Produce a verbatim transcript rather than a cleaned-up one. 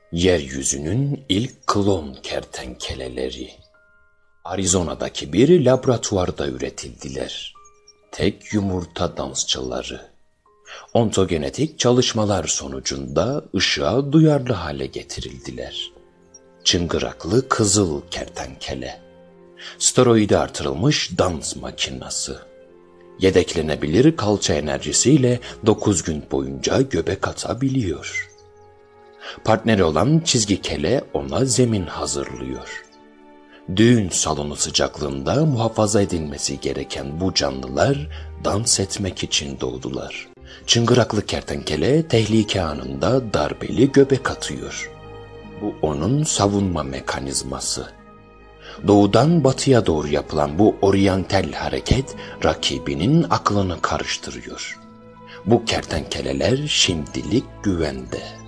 Yeryüzünün ilk klon kertenkeleleri. Arizona'daki bir laboratuvarda üretildiler. Tek yumurta dansçıları. Ontogenetik çalışmalar sonucunda ışığa duyarlı hale getirildiler. Çıngıraklı kızıl kertenkele. Steroide artırılmış dans makinası. Yedeklenebilir kalça enerjisiyle dokuz gün boyunca göbek atabiliyor. Partneri olan çizgi kele ona zemin hazırlıyor. Düğün salonu sıcaklığında muhafaza edilmesi gereken bu canlılar dans etmek için doğdular. Çıngıraklı kertenkele tehlike anında darbeli göbek atıyor. Bu onun savunma mekanizması. Doğudan batıya doğru yapılan bu oryantal hareket rakibinin aklını karıştırıyor. Bu kertenkeleler şimdilik güvende.